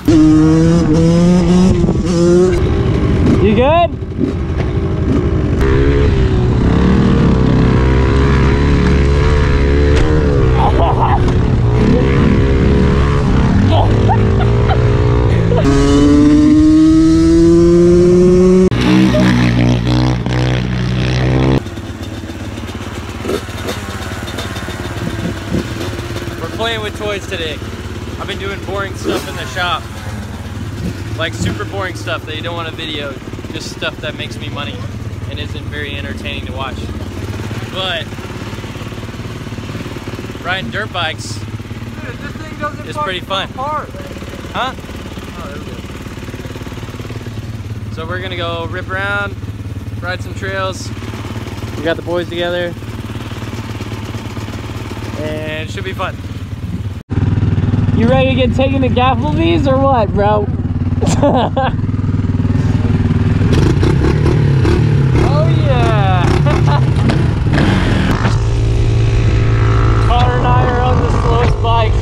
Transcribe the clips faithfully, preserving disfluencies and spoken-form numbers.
You good? We're playing with toys today. I've been doing boring stuff in the shop. Like super boring stuff that you don't want to video. Just stuff that makes me money and isn't very entertaining to watch. But riding dirt bikes Dude, this thing doesn't is pretty fun. Apart. Huh? Oh, there we go. So we're gonna go rip around, ride some trails. We got the boys together. And it should be fun. You ready to get taken to Gaffleby's or what, bro? Oh yeah! Connor and I are on the slowest bikes.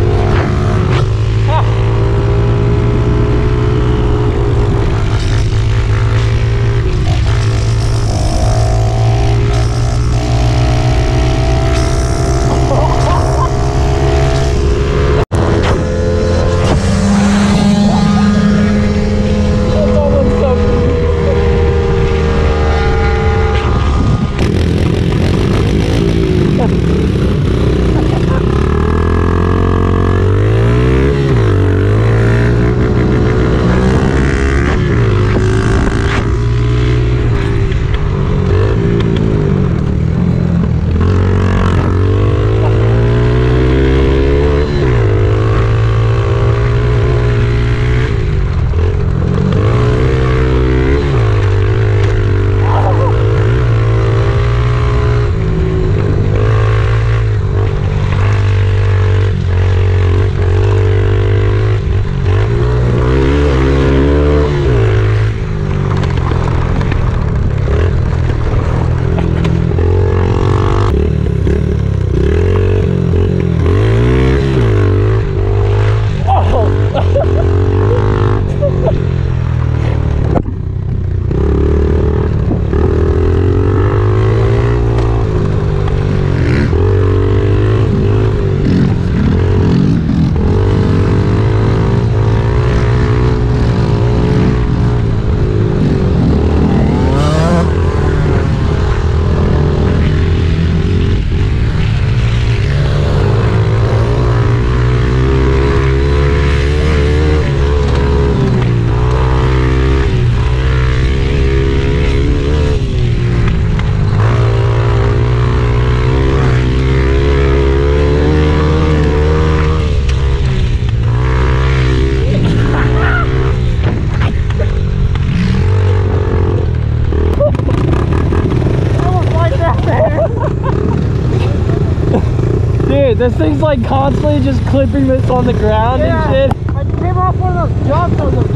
This thing's like constantly just clipping this on the ground yeah, and shit. I came off one of those jumps on the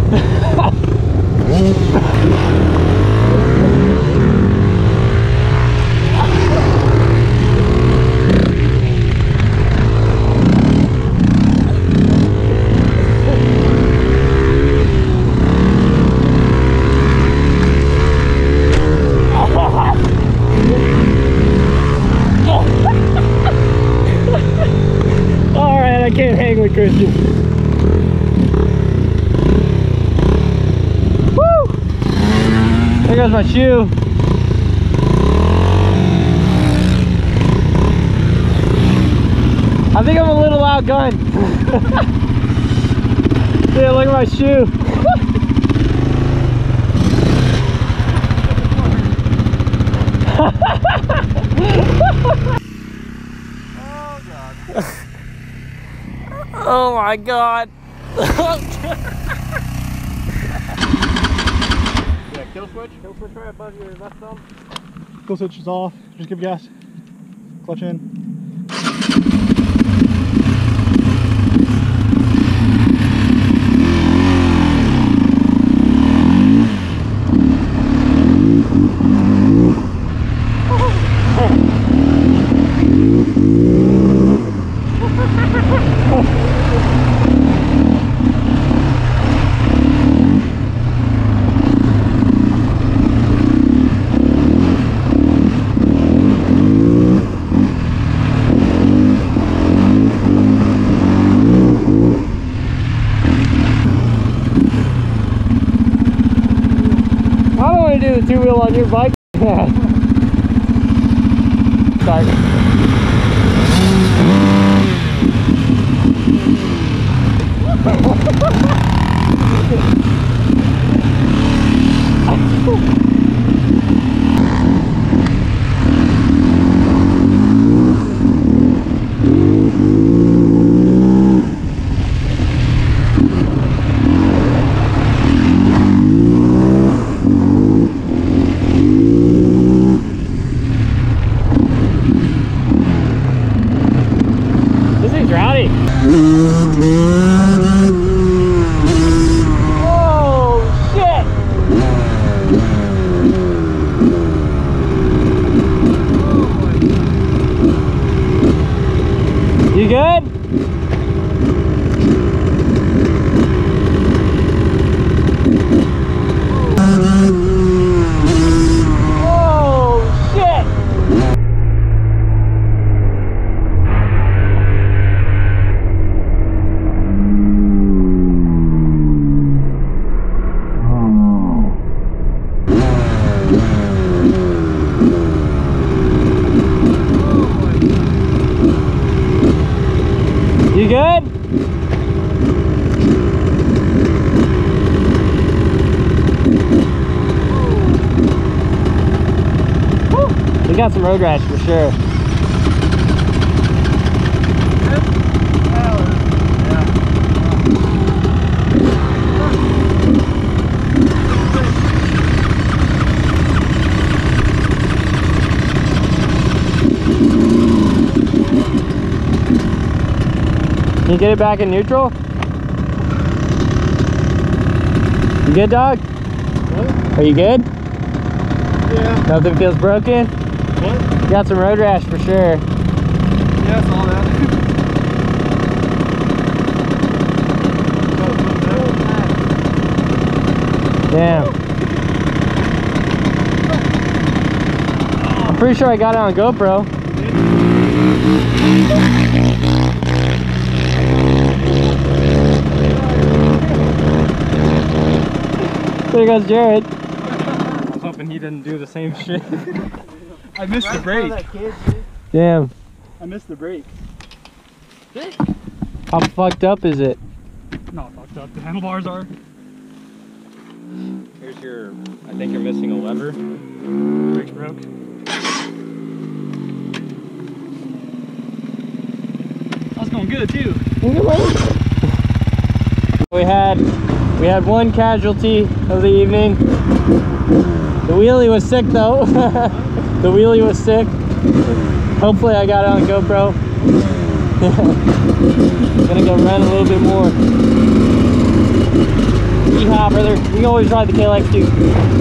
I can't hang with Christian. Woo! There goes my shoe. I think I'm a little outgunned. Yeah, look at my shoe. Oh God. Oh my God. Yeah, kill switch. Kill switch right above your left thumb. Kill switch is off. Just give gas. Clutch in. two wheel on your bike? Yeah. Start. This thing's rowdy. Oh shit! You good? Oh shit! You good? Woo. We got some road rash for sure. Can you get it back in neutral? You good, dog? What? Are you good? Yeah. Nothing feels broken? What? You got some road rash for sure. Yeah, I saw that. Damn. I'm pretty sure I got it on GoPro. There goes Jared. I was hoping he didn't do the same shit. I missed the brake. Damn. I missed the brake. How fucked up is it? Not fucked up. The handlebars are. Here's your, I think you're missing a lever. Brakes broke. I was going good too. We had we had one casualty of the evening. The wheelie was sick though. The wheelie was sick. Hopefully I got it on GoPro. Gonna go run a little bit more. Yeehaw, brother. You can always ride the K L X too.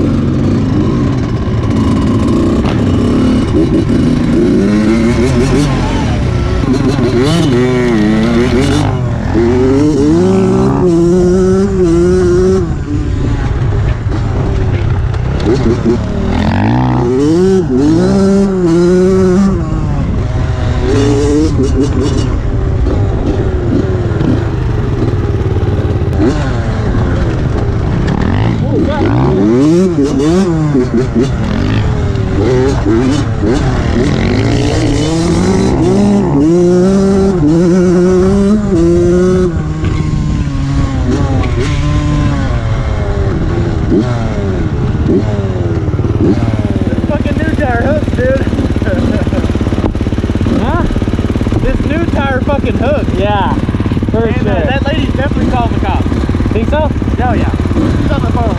Fucking new tire hooks, dude. Huh? This new tire fucking hooks. Yeah, for And sure. uh, that lady definitely called the cops. Think so? Oh yeah. She's on the phone.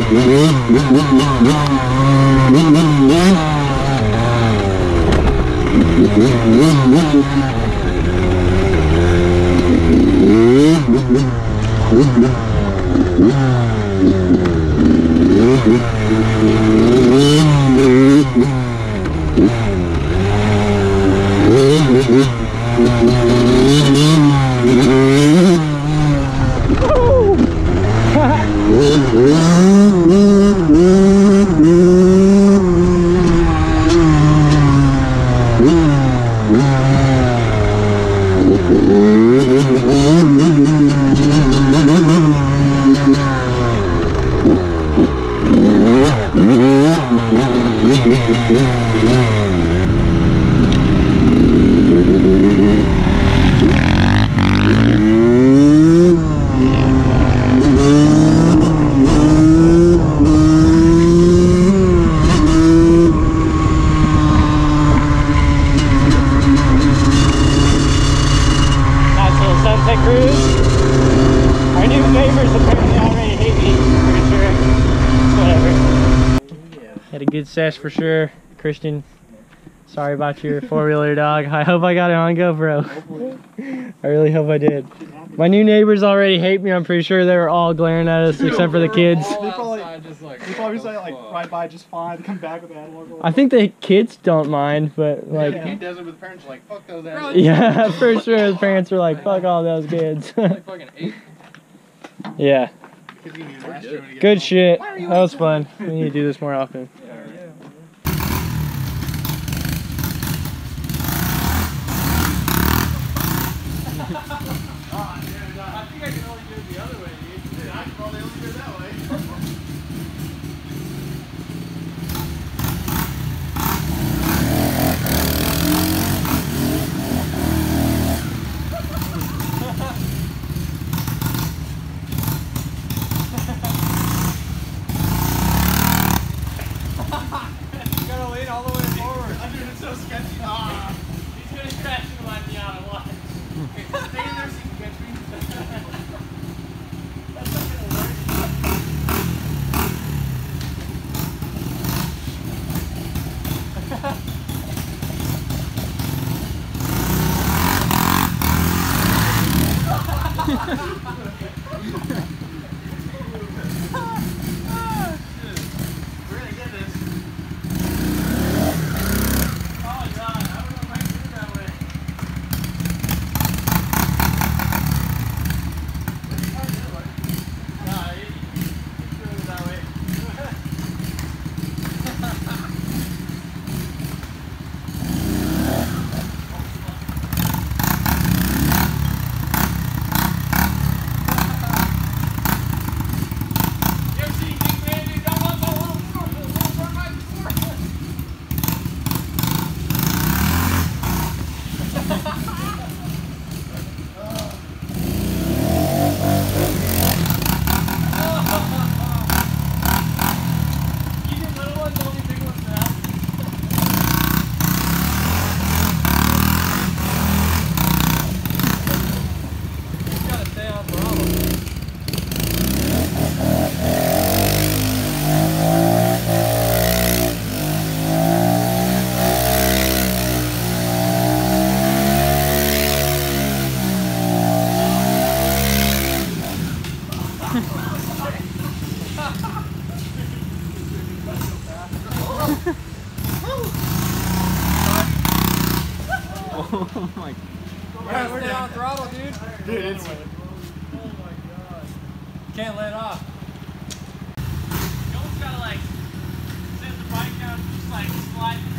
Had a good sesh for sure. Christian, sorry about your four-wheeler, dog. I hope I got it on GoPro. I really hope I did. My new neighbors already hate me. I'm pretty sure they were all glaring at us except for the kids. They probably, just like, they probably say, like, ride by just fine, come back with the animal. I think the kids don't mind, but like... Yeah, he does it with the parents, like, fuck those animals. Yeah, for sure the parents are like, fuck all those kids. Like fucking eight. Yeah. Good shit. That was fun. We need to do this more often. I think I can only do it the other way, dude. I can probably only do it that way. You gotta lean all the way forward. I dude, it's so sketchy. Ah, he's gonna crash into my Miata. Watch. Stay in there so you can catch me. That's not gonna work. We're gonna get this. Oh god, I don't know if I can do it that way. Nah, you can do it that way. You ever seen Big Man do come up a little more, a little more right before? You get little ones, only big ones now. You gotta stay on throttle. Oh my Yeah, we're down throttle, dude. Dude, it's... Oh my god. Can't let off. You almost gotta like set the bike down, just like slide